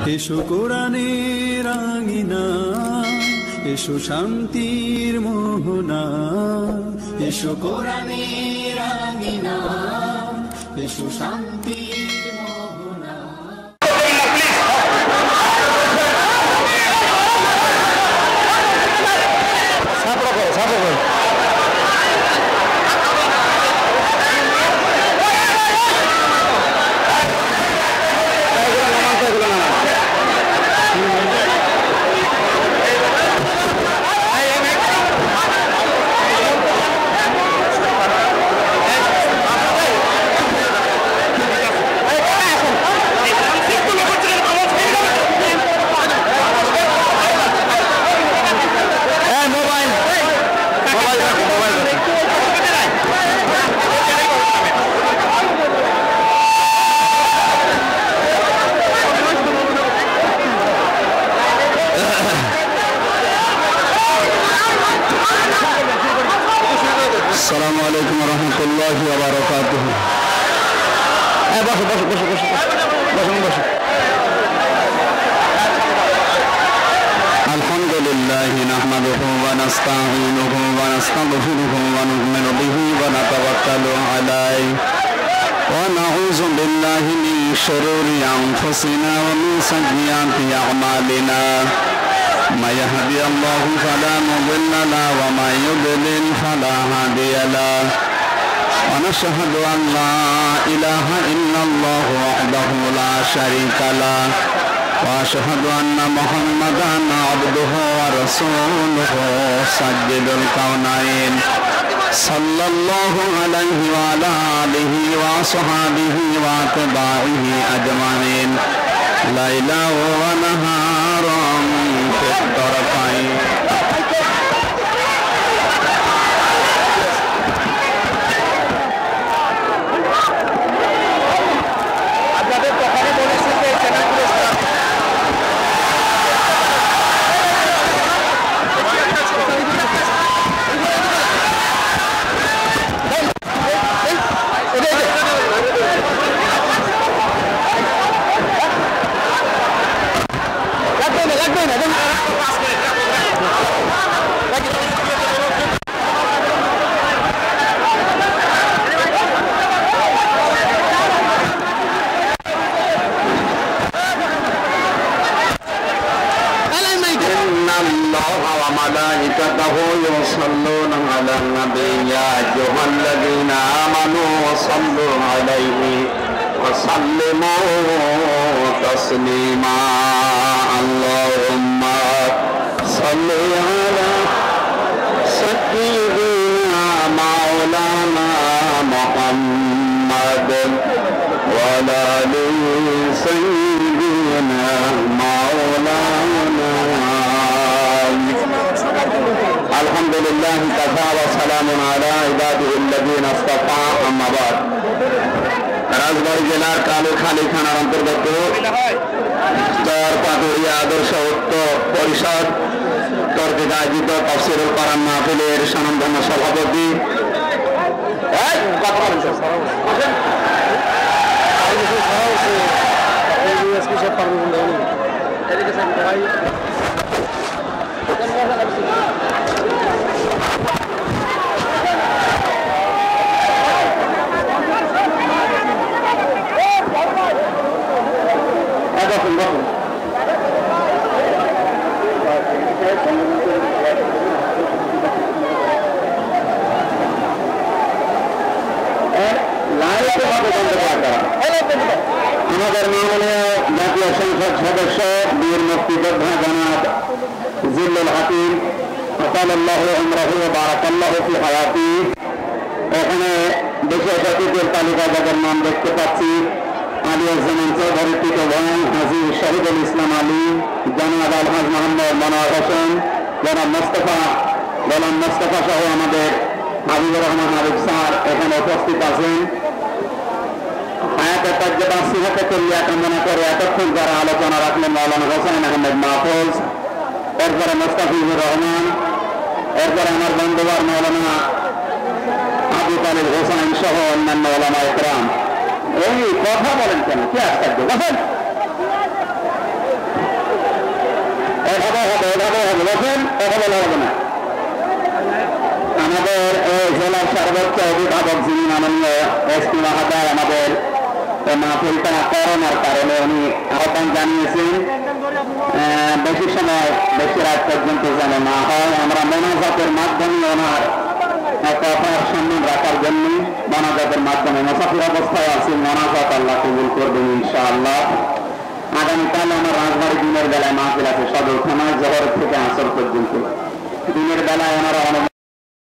এসো কোরআনের আঙিনা, এসো শান্তির মোহনা, এসো কোরআনের আঙিনা, এসো শান্তির মোহনা। আসসালামু আলাইকুম ওয়া রাহমাতুল্লাহি ওয়া বারাকাতুহু। বসো। আলহামদুলিল্লাহি নাহমাদুহু ওয়া নাস্তাঈনুহু ওয়া নাস্তাগফিরুহু ওয়া নু'মিনু বিহি ওয়া নাতাওয়াক্কালু আলাইহি ওয়া নাউযু বিল্লাহি মিন শুরুরি আনফুসিনা ওয়া মিন সাইয়্যাতি আ'মালিনা। ما يهدي الله فلا مضل له وما يضلل فلا هادي له ونشهد أن لا إله إلا الله وحده لا شريك له وأشهد أن محمدا عبده ورسوله سيد الكونين صلى الله عليه وعلى آله وصحبه وأتباعه أجمعين ليلا ونهارا في الطرفين وملائكته يصلون على النبي يا أيها الذين آمنوا صلوا عليه وسلموا تسليما اللهم صل على سيدنا مولانا محمد وعلى آل سيدنا مولانا الحمد لله كفى وسلام على عباده الذين اصطفى أما بعد। রাজবাড়ী জেলার কালুখালী থানার অন্তর্গত পাটুরিয়া আদর্শ ঐক্য পরিষদ কর্তৃক আয়োজিত তাফসীরুল কোরআন মাহফিলের স্বনামধন্য সভাপতি আমাদের মাননীয় জাতীয় সংসদ সদস্য বীর মুক্তিযোদ্ধা জনাব জিল্লুল হাকিম আতালাল্লাহু উমরাহু ওয়া বারাকাল্লাহু ফি হায়াতি, এখানে দেশের অতিথির তালিকায় যাদের নাম দেখতে পাচ্ছি আলিউজ্জামান চৌধুরী টিটো ভাই, হাজী শহীদুল ইসলাম আলী, জনাব আলহাজ মোহাম্মদ মনোয়ার হোসেন, জনাব গোলাম মোস্তফা সহ আমাদের হাবিবুর রহমান আরিফ স্যার এখানে উপস্থিত আছেন। হায়াতে তাজ্জেবা সিহাতে করিয়া কামনা করে এতক্ষণ যারা আলোচনা রাখলেন মাওলানা হোসেন আহমেদ মাহফুজ, এরপরে মোস্তাফিজুর রহমান, এরপরে আমার বন্ধুবার মাওলানা আবু তালিব হোসেন সহ অন্যান্য ওলামা ইকরাম। এই কথা বলেন কেন? কি আশ্চর্য! বলেন এভাবে হবে বলছেন, কথা বলা হবে না। আমাদের জেলার সর্বোচ্চ অভিভাবক যিনি মাননীয় এসপি মহোদয় আমাদের মাহফিলটা করোনার কারণে উনি আহ্বান জানিয়েছেন বেশি সময় বেশি রাত পর্যন্ত যেন না হয়। আমরা মোনাজাতের মাধ্যমে ওনার কথার সম্মান রাখার জন্য মোনাজাতের মাধ্যমে মুসাফির অবস্থায় আছি, মোনাজাত আল্লাহ কবুল করবেন ইনশাআল্লাহ। আগামীকাল আমার রাজবাড়ী দিনের বেলায় মাহফিল আছে সদর থানায়, জোহর থেকে আসর পর্যন্ত। দিনের বেলায় ওনারা